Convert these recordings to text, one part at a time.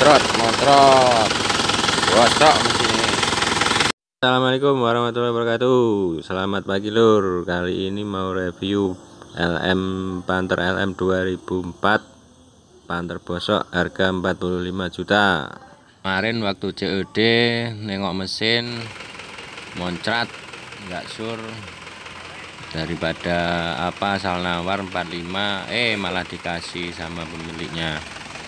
Montrot gosok mesin ini. Assalamualaikum warahmatullahi wabarakatuh. Selamat pagi lur. Kali ini mau review LM Panther LM 2004 Panther bosok harga 45 juta. Kemarin waktu COD nengok mesin moncrat nggak sur, daripada asal nawar 45 malah dikasih sama pemiliknya.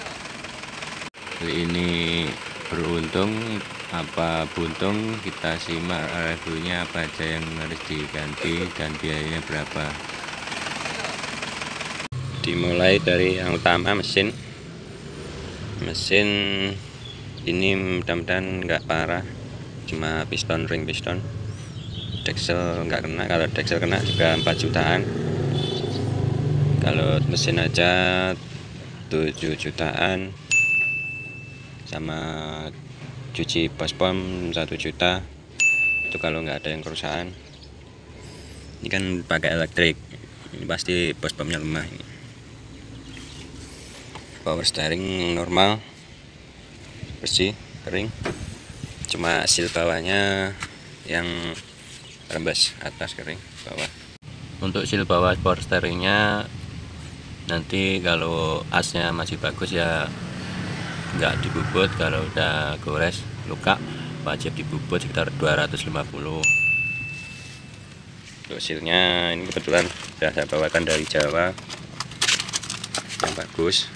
Ini beruntung apa buntung, kita simak reviewnya apa aja yang harus diganti dan biayanya berapa. Dimulai dari yang utama, mesin ini mudah-mudahan nggak parah, cuma piston, ring piston. Deksel nggak kena, kalau deksel kena juga 4 jutaan, kalau mesin aja 7 jutaan, sama cuci pospom 1 juta itu kalau nggak ada yang kerusakan. Ini kan pakai elektrik, ini pasti pospomnya lemah. Ini power steering normal, bersih, kering, cuma seal bawahnya yang rembes, atas kering, bawah. Untuk seal bawah power steeringnya nanti kalau asnya masih bagus ya nggak dibubut, kalau udah gores luka wajib dibubut sekitar 250. Untuk sealnya ini kebetulan sudah saya bawakan dari Jawa yang bagus.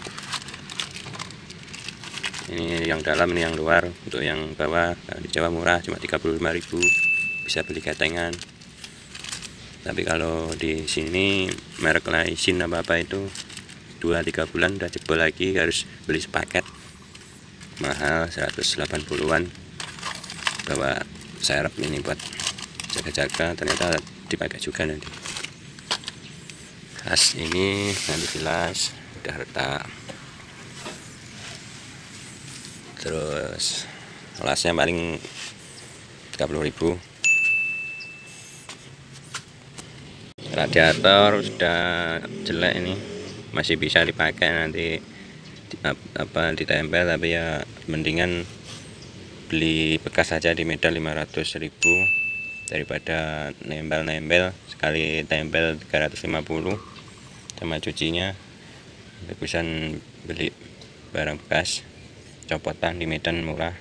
Ini yang dalam, ini yang luar. Untuk yang bawah di Jawa murah, cuma 35.000, bisa beli ketengan. Tapi kalau di sini merek Laisin apa itu 2-3 bulan udah jebol lagi, harus beli sepaket, mahal 180-an. Bawa serep ini buat jaga-jaga, ternyata dipakai juga nanti. As ini nanti jelas udah retak. Terus lasnya paling 30.000. Radiator sudah jelek, ini masih bisa dipakai nanti ditempel, tapi ya mendingan beli bekas saja di Medan 500.000 daripada nempel sekali tempel 350 sama cucinya. Bagusan beli barang bekas copotan di Medan, murah.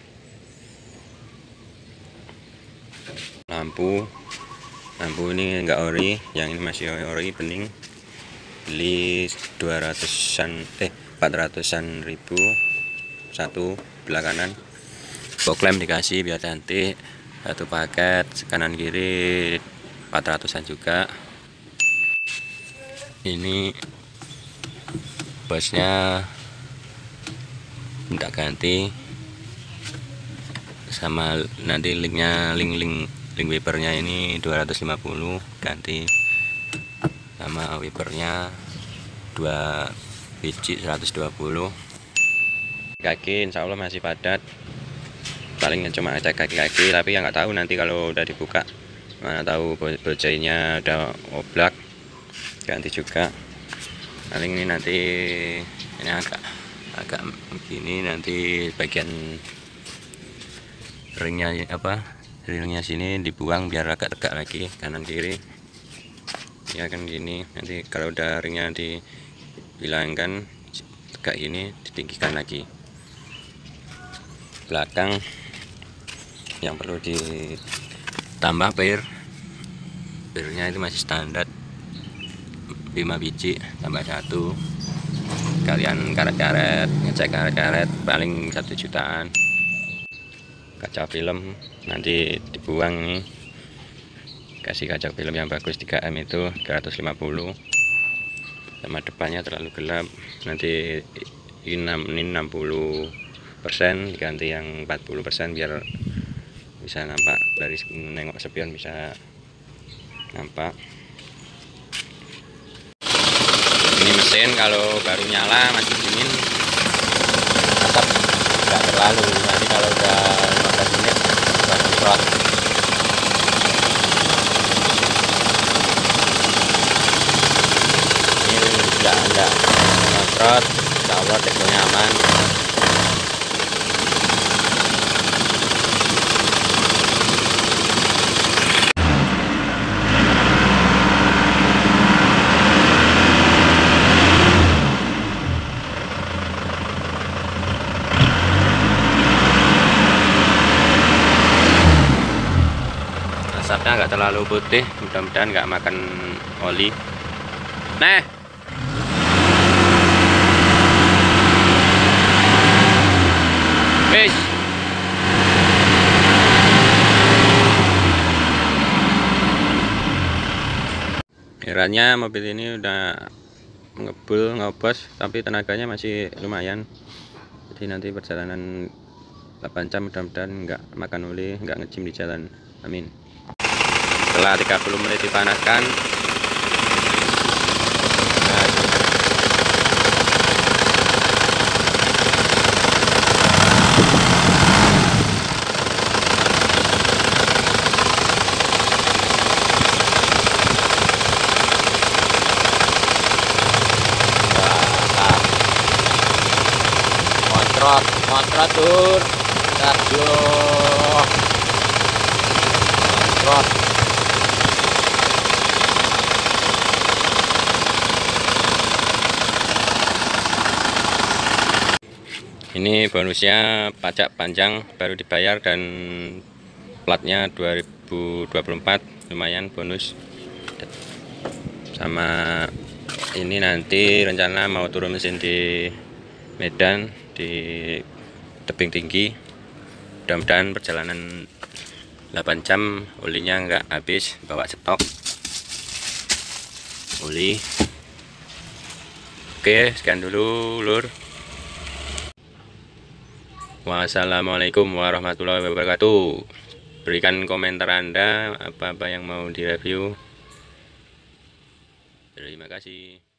Lampu ini enggak ori, yang ini masih ori bening, beli 400-an ribu satu belah kanan. Box lamp dikasih biar cantik, satu paket kanan kiri 400-an juga. Ini bosnya minta ganti, sama nanti link wipernya ini 250 ganti, sama wipernya 2 biji 120. Kaki insya Allah masih padat, paling cuma cek kaki-kaki, tapi ya nggak tahu nanti kalau udah dibuka, mana tahu bojainya udah oblak, ganti juga. Paling ini nanti ini agak begini, nanti bagian ringnya sini dibuang biar agak tegak lagi kanan kiri ya kan gini. Nanti kalau udah ringnya dihilangkan tegak ini, ditinggikan lagi. Belakang yang perlu ditambah pirnya itu masih standar 5 biji tambah 1. Kalian karet-karet, ngecek karet-karet paling 1 jutaan. Kaca film nanti dibuang nih, kasih kaca film yang bagus 3M itu 350. Sama depannya terlalu gelap, nanti ini 60% diganti yang 40% biar bisa nampak, dari nengok spion bisa nampak. Ini mesin kalau baru nyala masih dingin, asap nggak terlalu, nanti kalau udah 15 menit baru semprot. Ini nggak semprot, insya Allah teksturnya aman. rata, nggak terlalu putih, mudah-mudahan nggak makan oli. Nah, wis. Herannya mobil ini udah ngebul, ngobos, tapi tenaganya masih lumayan. Jadi nanti perjalanan 8 jam mudah-mudahan nggak makan oli, nggak ngejim di jalan. Amin. Setelah 30 menit dipanaskan, montrot tur radio montrot. Ini bonusnya pajak panjang baru dibayar dan platnya 2024, lumayan bonus. Sama ini nanti rencana mau turun mesin di Medan di tebing tinggi. Mudah-mudahan perjalanan 8 jam olinya nggak habis, bawa stok oli. Oke, sekian dulu lur. Wassalamualaikum warahmatullahi wabarakatuh. Berikan komentar Anda apa-apa yang mau direview. Terima kasih.